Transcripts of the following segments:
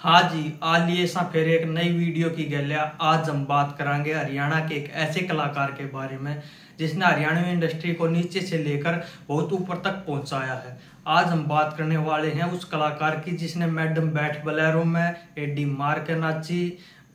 हाँ जी, आज लिए सा फिर एक नई वीडियो की गैलिया। आज हम बात करेंगे हरियाणा के एक ऐसे कलाकार के बारे में जिसने हरियाणवी इंडस्ट्री को नीचे से लेकर बहुत ऊपर तक पहुंचाया है। आज हम बात करने वाले हैं उस कलाकार की जिसने मैडम बैठ बलेरो में, एडी मार के नाची,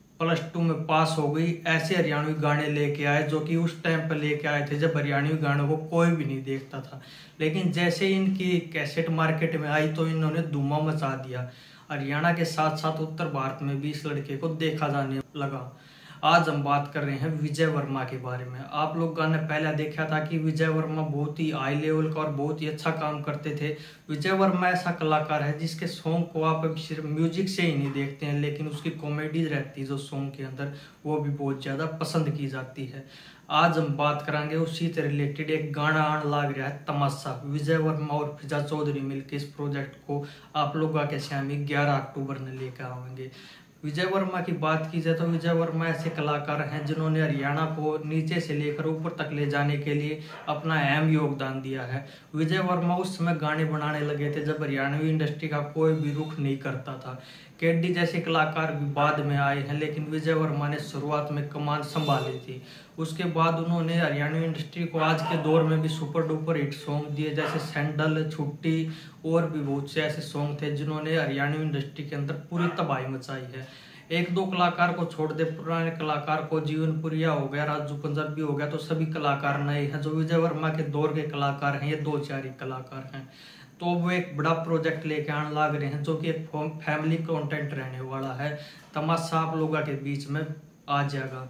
+2 में पास हो गई, ऐसे हरियाणवी गाने लेके आए जो कि उस टाइम पर लेके आए थे जब हरियाणवी गानों को कोई भी नहीं देखता था। लेकिन जैसे इनकी कैसेट मार्केट में आई तो इन्होंने धूमा मचा दिया। हरियाणा के साथ साथ उत्तर भारत में भी इस लड़के को देखा जाने लगा। आज हम बात कर रहे हैं विजय वर्मा के बारे में। आप लोगों ने पहले देखा था कि विजय वर्मा बहुत ही हाई लेवल का और बहुत ही अच्छा काम करते थे। विजय वर्मा ऐसा कलाकार है जिसके सॉन्ग को आप सिर्फ म्यूजिक से ही नहीं देखते हैं, लेकिन उसकी कॉमेडी रहती है जो सॉन्ग के अंदर, वो भी बहुत ज़्यादा पसंद की जाती है। आज हम बात करेंगे उसी से रिलेटेड एक गाना आने लग रहा है तमाशा। विजय वर्मा और फिजा चौधरी मिलकर इस प्रोजेक्ट को आप लोगों के सामने 11 अक्टूबर में लेकर आएंगे। विजय वर्मा की बात की जाए तो विजय वर्मा ऐसे कलाकार हैं जिन्होंने हरियाणा को नीचे से लेकर ऊपर तक ले जाने के लिए अपना अहम योगदान दिया है। विजय वर्मा उस समय गाने बनाने लगे थे जब हरियाणवी इंडस्ट्री का कोई भी रुख नहीं करता था। केडी जैसे कलाकार भी बाद में आए हैं, लेकिन विजय वर्मा ने शुरुआत में कमान संभाली थी। उसके बाद उन्होंने हरियाणवी इंडस्ट्री को आज के दौर में भी सुपर डुपर हिट सॉन्ग दिए, जैसे सैंडल, छुट्टी और भी बहुत से ऐसे सॉन्ग थे जिन्होंने हरियाणवी इंडस्ट्री के अंदर पूरी तबाही मचाई है। एक दो कलाकार को छोड़ दे, पुराने कलाकार को, जीवनपुरिया हो गया, राजू पंजाबी हो गया, तो सभी कलाकार नए हैं। जो विजय वर्मा के दौर के कलाकार हैं, ये 2-4 ही कलाकार हैं। तो वो एक बड़ा प्रोजेक्ट लेके आने लग रहे हैं जो कि एक फैमिली कंटेंट रहने वाला है। तमाशा आप लोगों के बीच में आ जाएगा।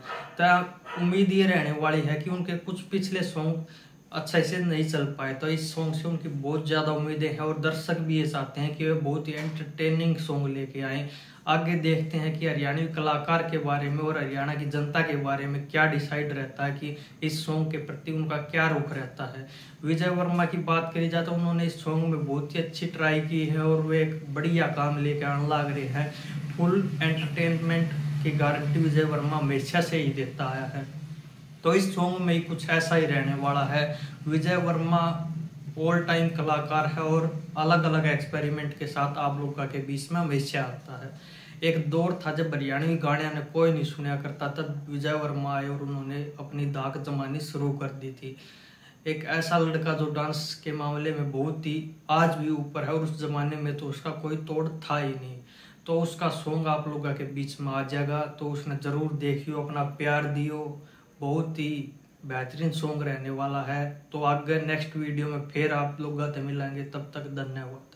तो उम्मीद ये रहने वाली है कि उनके कुछ पिछले सॉन्ग अच्छे से नहीं चल पाए, तो इस सॉन्ग से उनकी बहुत ज़्यादा उम्मीदें हैं और दर्शक भी ये चाहते हैं कि वे बहुत ही एंटरटेनिंग सॉन्ग लेके आएँ। आगे देखते हैं कि हरियाणवी कलाकार के बारे में और हरियाणा की जनता के बारे में क्या डिसाइड रहता है कि इस सॉन्ग के प्रति उनका क्या रुख रहता है। विजय वर्मा की बात करी जाए तो उन्होंने इस सॉन्ग में बहुत ही अच्छी ट्राई की है और वे एक बढ़िया काम लेकर आने लग रहे हैं। फुल एंटरटेनमेंट की गारंटी विजय वर्मा हमेशा से ही देता आया है। तो इस सॉन्ग में ही कुछ ऐसा ही रहने वाला है। विजय वर्मा ऑल टाइम कलाकार है और अलग अलग एक्सपेरिमेंट के साथ आप लोगों के बीच में हमेशा आता है। एक दौर था जब हरियाणवी गाने ने कोई नहीं सुना करता, तब विजय वर्मा आए और उन्होंने अपनी दाग जमानी शुरू कर दी थी। एक ऐसा लड़का जो डांस के मामले में बहुत ही आज भी ऊपर है और उस जमाने में तो उसका कोई तोड़ था ही नहीं। तो उसका सॉन्ग आप लोगों के बीच में आ जाएगा, तो उसने जरूर देखियो, अपना प्यार दियो। बहुत ही बेहतरीन सॉन्ग रहने वाला है। तो आगे नेक्स्ट वीडियो में फिर आप लोग मिलेंगे, तब तक धन्यवाद।